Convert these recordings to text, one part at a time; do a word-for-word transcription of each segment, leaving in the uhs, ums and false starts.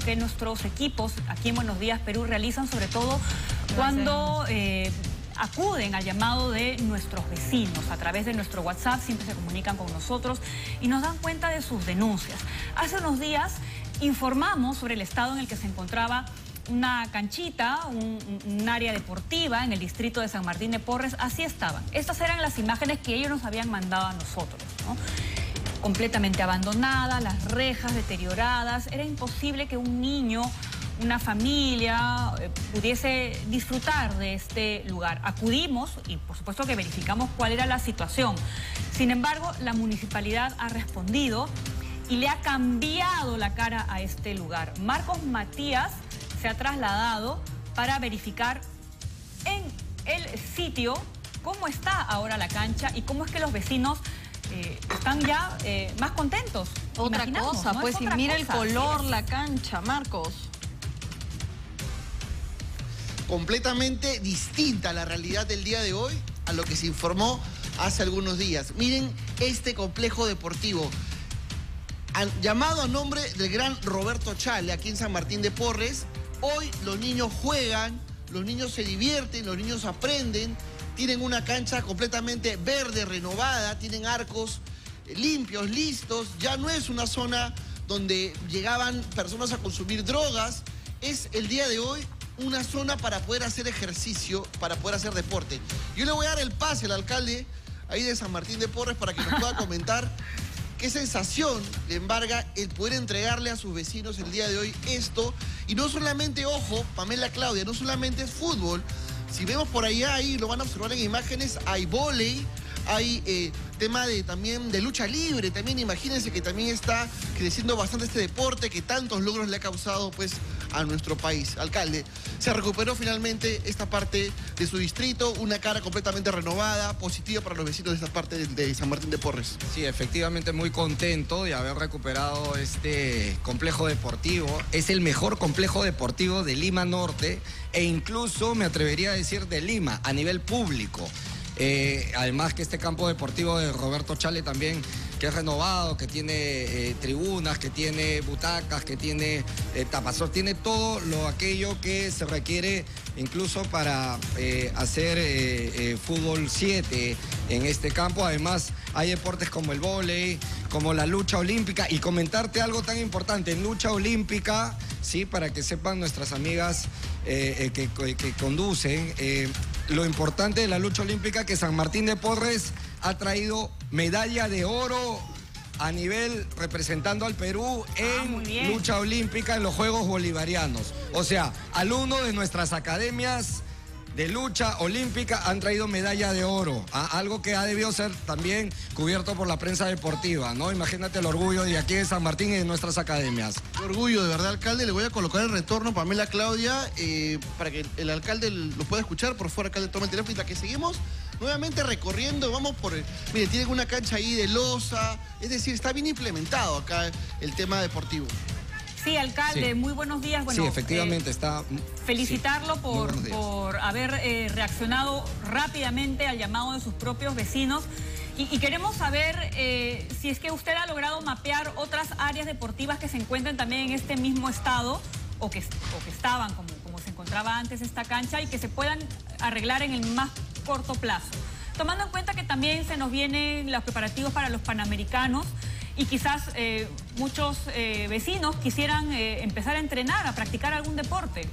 que nuestros equipos aquí en Buenos Días Perú realizan, sobre todo cuando eh, acuden al llamado de nuestros vecinos. A través de nuestro WhatsApp siempre se comunican con nosotros y nos dan cuenta de sus denuncias. Hace unos días informamos sobre el estado en el que se encontraba una canchita, un, un área deportiva en el distrito de San Martín de Porres. Así estaban. Estas eran las imágenes que ellos nos habían mandado a nosotros, ¿no? Completamente abandonada, las rejas deterioradas. Era imposible que un niño, una familia, eh, pudiese disfrutar de este lugar. Acudimos y por supuesto que verificamos cuál era la situación. Sin embargo, la municipalidad ha respondido y le ha cambiado la cara a este lugar. Marcos Matías se ha trasladado para verificar en el sitio cómo está ahora la cancha y cómo es que los vecinos eh, están ya eh, más contentos. Otra cosa, ¿no? pues, y mira el color, la cancha, Marcos. Completamente distinta a la realidad del día de hoy a lo que se informó hace algunos días. Miren este complejo deportivo. Han llamado a nombre del gran Roberto Chale, aquí en San Martín de Porres. Hoy los niños juegan, los niños se divierten, los niños aprenden, tienen una cancha completamente verde, renovada, tienen arcos limpios, listos. Ya no es una zona donde llegaban personas a consumir drogas. Es el día de hoy una zona para poder hacer ejercicio, para poder hacer deporte. Yo le voy a dar el pase al alcalde ahí de San Martín de Porres para que nos pueda comentar qué sensación le embarga el poder entregarle a sus vecinos el día de hoy esto. Y no solamente, ojo, Pamela, Claudia, no solamente es fútbol. Si vemos por allá, ahí lo van a observar en imágenes, hay vóley, hay eh, tema de, también de lucha libre. También imagínense que también está creciendo bastante este deporte que tantos logros le ha causado pues a nuestro país. Alcalde, se recuperó finalmente esta parte de su distrito, una cara completamente renovada, positiva para los vecinos de esta parte de, de San Martín de Porres. Sí, efectivamente muy contento de haber recuperado este complejo deportivo. Es el mejor complejo deportivo de Lima Norte e incluso me atrevería a decir de Lima a nivel público. Eh, además que este campo deportivo de Roberto Chale también, que es renovado, que tiene eh, tribunas, que tiene butacas, que tiene eh, tapazor, tiene todo lo aquello que se requiere incluso para eh, hacer eh, eh, fútbol siete en este campo. Además hay deportes como el vóley, como la lucha olímpica. Y comentarte algo tan importante, en lucha olímpica, sí, para que sepan nuestras amigas eh, eh, que, que, que conducen, eh, lo importante de la lucha olímpica, que San Martín de Porres ha traído medalla de oro a nivel representando al Perú en ah, lucha olímpica en los Juegos Bolivarianos. O sea, alumnos de nuestras academias de lucha olímpica han traído medalla de oro, ¿ah? Algo que ha debido ser también cubierto por la prensa deportiva, ¿no? Imagínate el orgullo de aquí de San Martín y de nuestras academias. Qué orgullo, de verdad, alcalde. Le voy a colocar el retorno, Pamela, Claudia, eh, para que el alcalde lo pueda escuchar. Por favor, alcalde, toma el teléfono, y que seguimos nuevamente recorriendo. Vamos por el... Mire, tienen una cancha ahí de losa, es decir, está bien implementado acá el tema deportivo. Sí, alcalde, sí. Muy buenos días. Bueno, sí, efectivamente, eh, está... Felicitarlo sí, por, por haber eh, reaccionado rápidamente al llamado de sus propios vecinos. Y, y queremos saber eh, si es que usted ha logrado mapear otras áreas deportivas que se encuentren también en este mismo estado o que, o que estaban como, como se encontraba antes esta cancha y que se puedan arreglar en el más corto plazo. Tomando en cuenta que también se nos vienen los preparativos para los Panamericanos y quizás eh, muchos eh, vecinos quisieran eh, empezar a entrenar, a practicar algún deporte.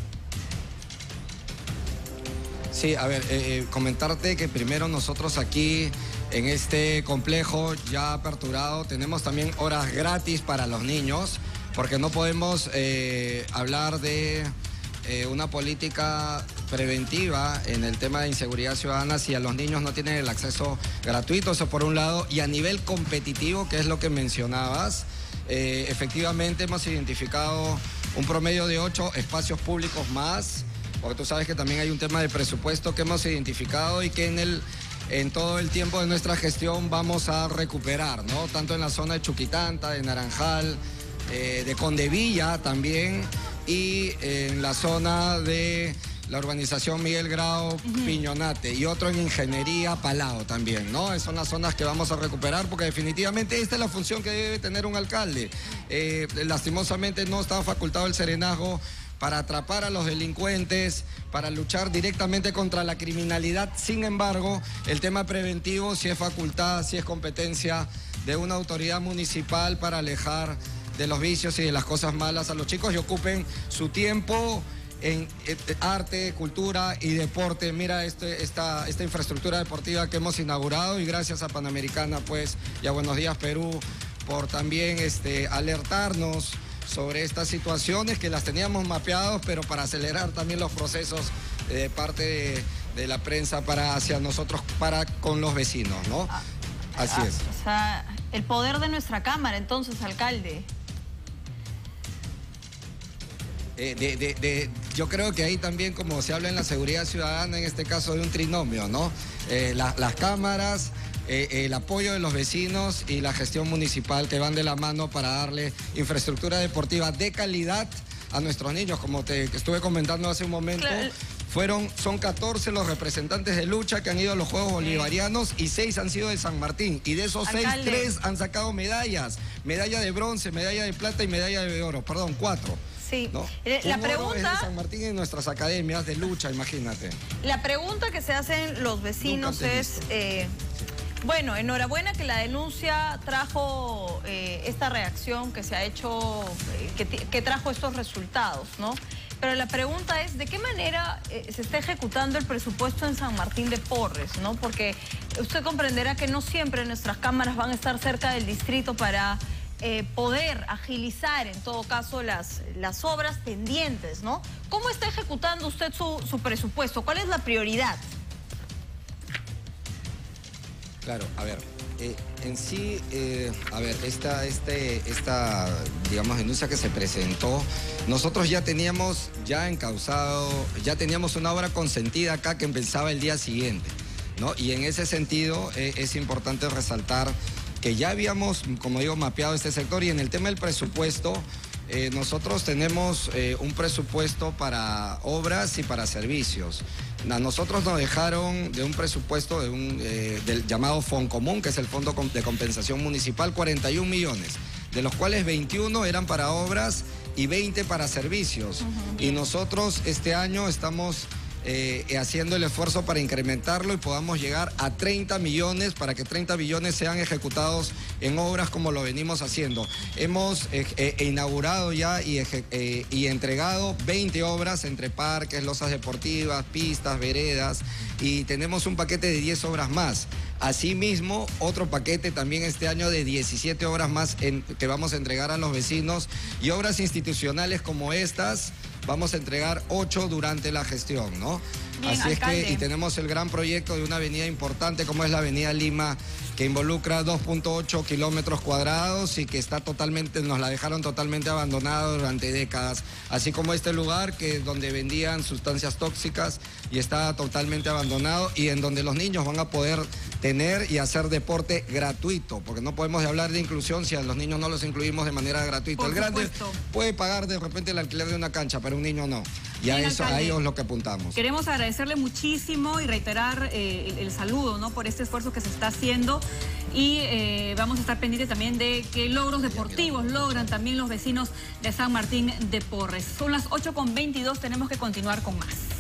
Sí, a ver, eh, comentarte que primero nosotros aquí en este complejo ya aperturado tenemos también horas gratis para los niños, porque no podemos eh, hablar de eh, una política preventiva en el tema de inseguridad ciudadana si a los niños no tienen el acceso gratuito, eso por un lado, y a nivel competitivo, que es lo que mencionabas, eh, efectivamente hemos identificado un promedio de ocho espacios públicos más, porque tú sabes que también hay un tema de presupuesto que hemos identificado y que en el en todo el tiempo de nuestra gestión vamos a recuperar, ¿no? Tanto en la zona de Chuquitanta, de Naranjal, eh, de Condevilla también, y en la zona de la urbanización Miguel Grau, uh-huh. Piñonate, y otro en Ingeniería Palao también, ¿no? Esas son las zonas que vamos a recuperar porque definitivamente esta es la función que debe tener un alcalde. Eh, lastimosamente no está facultado el serenazgo para atrapar a los delincuentes, para luchar directamente contra la criminalidad. Sin embargo, el tema preventivo sí es facultad, sí es competencia de una autoridad municipal para alejar de los vicios y de las cosas malas a los chicos y ocupen su tiempo en arte, cultura y deporte. Mira este, esta, esta infraestructura deportiva que hemos inaugurado y gracias a Panamericana pues y a Buenos Días Perú por también este, alertarnos sobre estas situaciones que las teníamos mapeadas, pero para acelerar también los procesos de parte de, de la prensa para hacia nosotros, para con los vecinos, ¿no? Así ah, es. O sea, el poder de nuestra Cámara, entonces, alcalde. Eh, de, de, de, yo creo que ahí también, como se habla en la seguridad ciudadana, en este caso de un trinomio, ¿no? Eh, la, las cámaras, eh, el apoyo de los vecinos y la gestión municipal que van de la mano para darle infraestructura deportiva de calidad a nuestros niños. Como te estuve comentando hace un momento, claro. Fueron, son catorce los representantes de lucha que han ido a los Juegos Bolivarianos y seis han sido de San Martín. Y de esos alcalde. seis, tres han sacado medallas. Medalla de bronce, medalla de plata y medalla de oro. Perdón, cuatro. Sí, ¿no? La Un pregunta... es de San Martín en nuestras academias de lucha, imagínate. La pregunta que se hacen los vecinos es... Eh, bueno, enhorabuena que la denuncia trajo eh, esta reacción que se ha hecho, eh, que, que trajo estos resultados, ¿no? Pero la pregunta es, ¿de qué manera eh, se está ejecutando el presupuesto en San Martín de Porres, ¿no? Porque usted comprenderá que no siempre nuestras cámaras van a estar cerca del distrito para eh, poder agilizar, en todo caso, las, las obras pendientes, ¿no? ¿Cómo está ejecutando usted su, su presupuesto? ¿Cuál es la prioridad? Claro, a ver, eh, en sí, eh, a ver, esta, este, esta, digamos, denuncia que se presentó, nosotros ya teníamos, ya encauzado, ya teníamos una obra consentida acá que empezaba el día siguiente, ¿no? Y en ese sentido eh, es importante resaltar que ya habíamos, como digo, mapeado este sector y en el tema del presupuesto, Eh, nosotros tenemos eh, un presupuesto para obras y para servicios. A nosotros nos dejaron de un presupuesto de un, eh, del llamado Foncomún, que es el Fondo de Compensación Municipal, cuarenta y un millones, de los cuales veintiuno eran para obras y veinte para servicios. Uh-huh. Y nosotros este año estamos eh, haciendo el esfuerzo para incrementarlo y podamos llegar a treinta millones para que treinta millones sean ejecutados en obras como lo venimos haciendo. Hemos eh, eh, inaugurado ya y, eh, y entregado veinte obras entre parques, losas deportivas, pistas, veredas y tenemos un paquete de diez obras más. Asimismo, otro paquete también este año de diecisiete obras más en, que vamos a entregar a los vecinos y obras institucionales como estas vamos a entregar ocho durante la gestión, ¿no? Bien, Así alcalde. es que, y tenemos el gran proyecto de una avenida importante como es la avenida Lima, que involucra dos punto ocho kilómetros cuadrados y que está totalmente, nos la dejaron totalmente abandonada durante décadas, así como este lugar que donde vendían sustancias tóxicas y está totalmente abandonado y en donde los niños van a poder tener y hacer deporte gratuito, porque no podemos hablar de inclusión si a los niños no los incluimos de manera gratuita. Por el grande supuesto. puede pagar de repente el alquiler de una cancha, pero un niño no. Y a Bien, eso, a alcalde. ellos es lo que apuntamos. Queremos agradecerle muchísimo y reiterar eh, el, el saludo, ¿no? Por este esfuerzo que se está haciendo y eh, vamos a estar pendientes también de qué logros deportivos logran también los vecinos de San Martín de Porres. Son las ocho con veintidós, tenemos que continuar con más.